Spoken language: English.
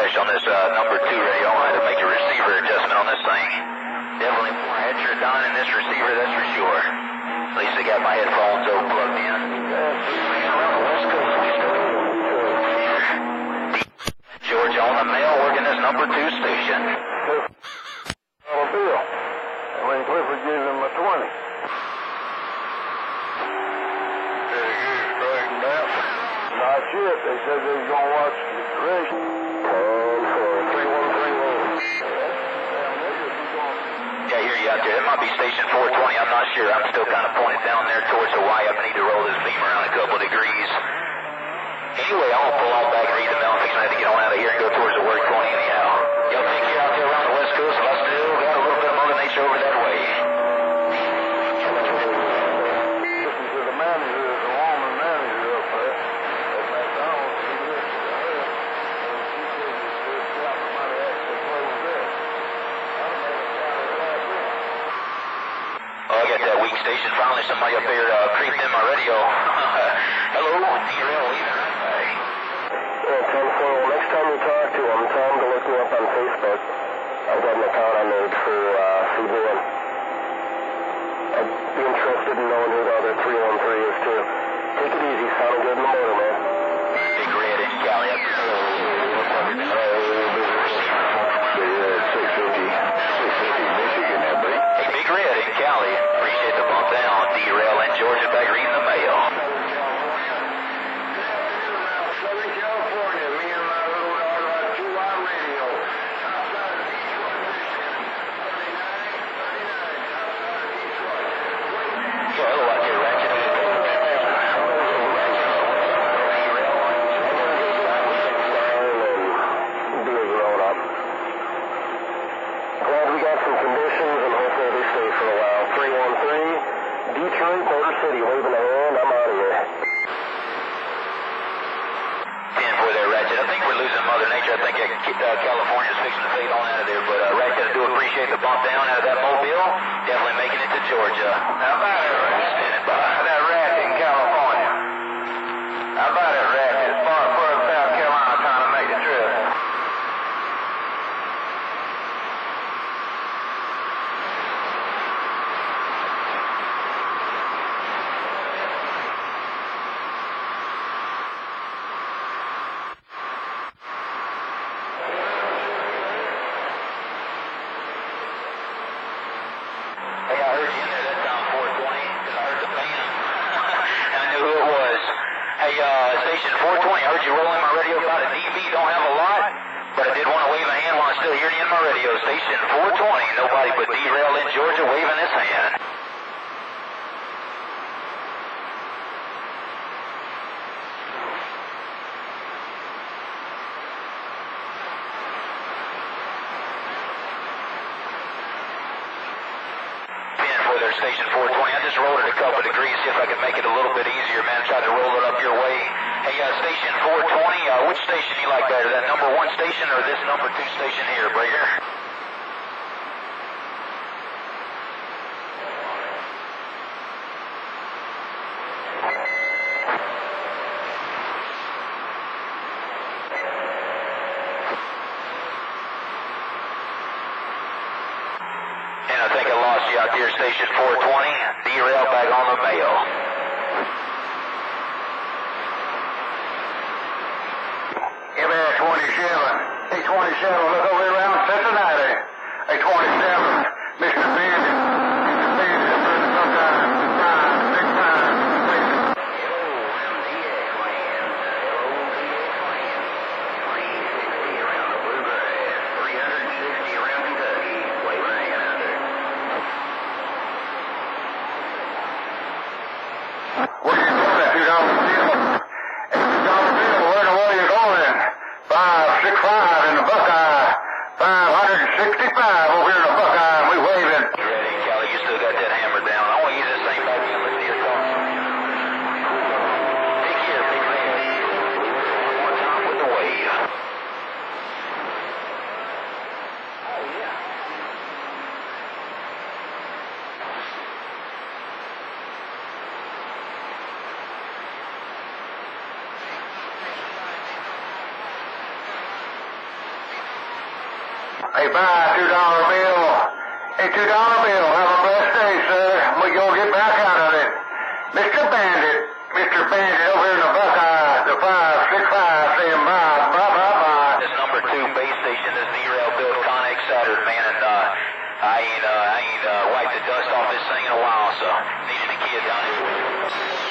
flash on this number 2 radio. I had to make a receiver adjustment on this thing. Definitely more heterodyne in this receiver, that's for sure. At least I got my headphones all plugged in. Around the West Coast, Georgia on the mail, working this number 2 station. Bill. And when Clifford gives him a 20. Not yet. They said they was going to watch the race. 3131. Yeah, I hear you out there. That might be station 420. I'm not sure. I'm still kind of pointed down there towards Hawaii. I need to roll this beam around a couple of degrees. Anyway, I'm going to pull off back and read the mail. I'm fixing to have to get on out of here and go towards the work 20 anyhow. Y'all take care out there around the West Coast. I still got a little bit of Mother Nature over that way. Listen to the manager, the woman manager up there. At McDonald's, he listened to her. And she said that this shop might have actually closed there. I'd have made a county right there. Oh, I got that weak station. Finally, somebody up there creeped in my radio. Hello, D-Rail leaving. Well, next time you talk to him, tell him to look me up on Facebook. I've got an account I made for CBN. I'd be interested in knowing who the other 313 is, too. Take it easy. Sound good in the morning, man. Big Red in Cali. Big Red, 650 Michigan, that big. Hey, Big Red in Cali. Appreciate the bump down. D-Rail in Georgia, back reading the mail. Southern California, me and my little dog, 2Y radio. Outside of Detroit, Michigan. 39, outside of Detroit. Yeah, hello out there, Ratchet. Big road up. Glad we got some conditions and hopefully they stay for a while. 313, Detroit, Motor City, waving a hand. I'm out of here. 10-4 there, Ratchet. I think we're losing Mother Nature. I think California's fixing to fade on out of there. But Ratchet, I do appreciate the bump down out of that Mobile. Definitely making it to Georgia. How about it, Ratchet? Standing by. That Ratchet in California. How about it, Ratchet? Spartanburg, South Carolina, trying to make the trip. Hey, I heard you in there that time, 420, because I heard the band. And I knew who it was. Hey, station 420, I heard you rolling my radio about a DB. Don't have a lot, but I did want to wave a hand while I'm still hearing you in my radio. Station 420, nobody but D-Rail in Georgia waving his hand. Their station 420. I just rolled it a couple of degrees, see if I could make it a little bit easier, man. Tried to roll it up your way. Hey, station 420, which station you like better? That number 1 station or this number 2 station here, Breaker? And I think I lost you out there, station 420. D-Rail back on the mail. Give me a 27. Hey, 27, look over around Cincinnati. Hey, 27, Mr. Beard. Mr. Beard is pretty sometime. Big time. Where you going at? $2 bill. $2 bill. Where are you going? 565 in the Buckeye. Hey, bye, $2 bill. Hey, $2 bill. Have a blessed day, sir. We gonna get back out of it. Mr. Bandit over here in the Buckeye, the 565, saying bye, bye, bye, bye. This number 2 base station is the Euro built Connex Saturn, man, and I ain't wiped the dust off this thing in a while, so needed to key it down here.